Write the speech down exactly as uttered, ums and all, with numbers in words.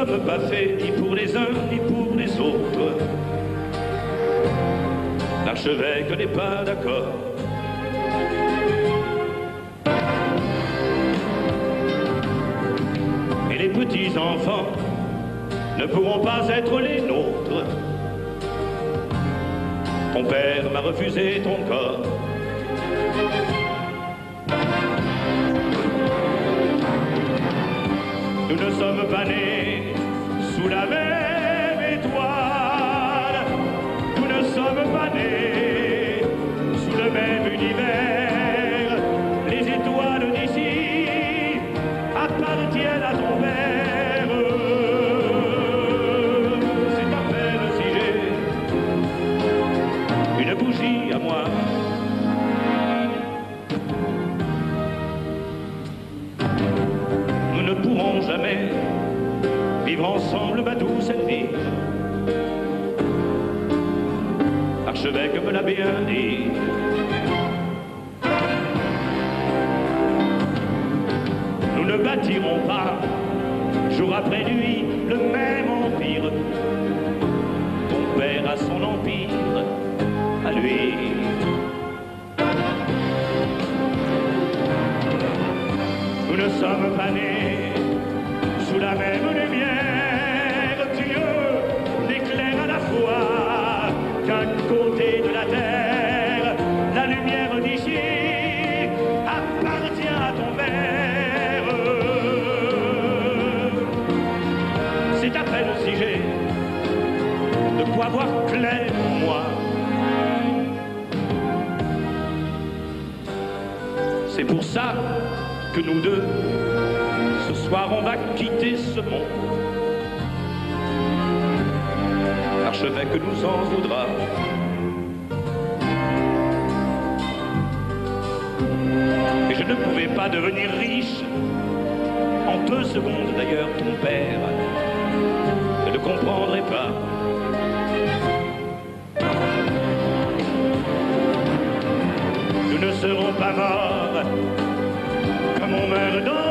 sommes pas faits ni pour les uns ni pour les autres. L'archevêque n'est pas d'accord. Et les petits enfants ne pourront pas être les nôtres. Ton père m'a refusé ton corps. Nous ne sommes pas nés sous la même étoile. Nous ne sommes pas nés sous le même univers. Les étoiles d'ici appartiennent à ton père. C'est à peine si j'ai une bougie à moi. Nous ne pourrons jamais vivre ensemble, ma douce Elvire. L'archevêque me l'a bien dit. Nous ne bâtirons pas, jour après nuit, le même empire. Ton père a son empire, à lui. Nous ne sommes pas nés sous la même lumière. Dieu n'éclaire à la fois qu'un côté de la terre. La lumière d'ici appartient à ton père. C'est à peine si j'ai de quoi voir clair en moi. C'est pour ça que nous deux, ce soir on va quitter ce monde. L'archevêque nous en voudra. Et je ne pouvais pas devenir riche en deux secondes. D'ailleurs, ton père ne le comprendrait pas. Nous ne serons pas morts comme on meurt dans